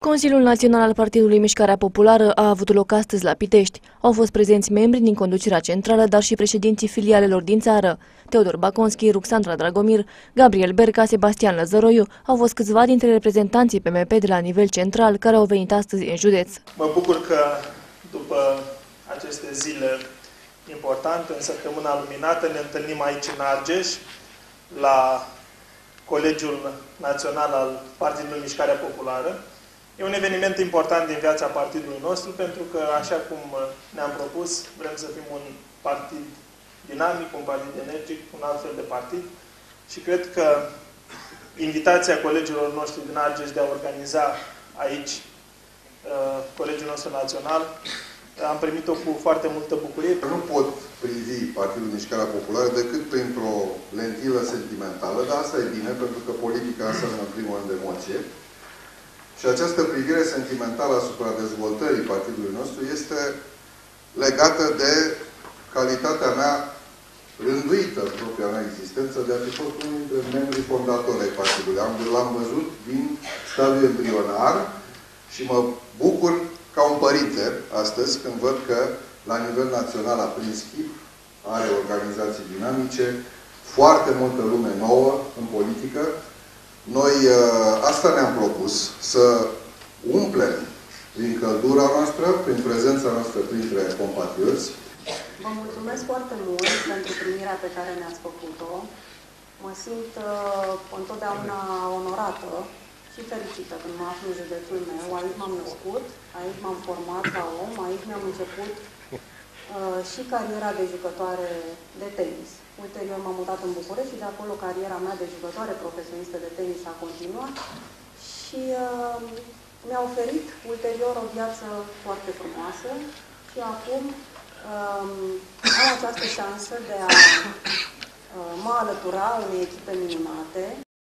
Consiliul Național al Partidului Mișcarea Populară a avut loc astăzi la Pitești. Au fost prezenți membri din conducerea centrală, dar și președinții filialelor din țară. Teodor Baconski, Ruxandra Dragomir, Gabriel Berca, Sebastian Lăzăroiu au fost câțiva dintre reprezentanții PMP de la nivel central care au venit astăzi în județ. Mă bucur că după aceste zile importante, în săptămâna luminată, ne întâlnim aici în Argeș, la Colegiul Național al Partidului Mișcarea Populară. E un eveniment important din viața partidului nostru, pentru că, așa cum ne-am propus, vrem să fim un partid dinamic, un partid energic, un alt fel de partid. Și cred că invitația colegilor noștri din Argeș de a organiza aici Colegiul nostru național, am primit-o cu foarte multă bucurie. Nu pot privi Partidul Mișcarea Populară decât printr-o lentilă sentimentală, dar asta e bine, pentru că politica înseamnă în primul rând emoție. Și această privire sentimentală asupra dezvoltării partidului nostru este legată de calitatea mea rânduită în propria mea existență de a fi fost unul dintre membrii fondatori ai partidului. L-am văzut din stadiul embrionar și mă bucur ca un părinte astăzi când văd că la nivel național a prins chip, are organizații dinamice, foarte multă lume nouă în politică. Noi asta ne-am propus, să umplem prin căldura noastră, prin prezența noastră printre compatrioți. Vă mulțumesc foarte mult pentru primirea pe care ne-ați făcut-o. Mă simt întotdeauna onorată și fericită când mă aflu în județul meu. Aici m-am născut, aici m-am format ca om, aici mi-am început și cariera de jucătoare de tenis. Ulterior m-am mutat în București și de acolo cariera mea de jucătoare profesionistă de tenis a continuat și mi-a oferit ulterior o viață foarte frumoasă și acum am această șansă de a mă alătura unei echipe minunate.